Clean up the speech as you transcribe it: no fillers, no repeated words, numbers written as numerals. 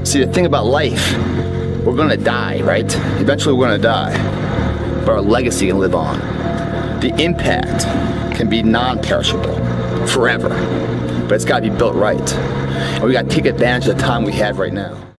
See, the thing about life, we're gonna die, right? Eventually we're gonna die, but our legacy can live on. The impact can be non-perishable, forever, but it's gotta be built right. And we gotta take advantage of the time we have right now.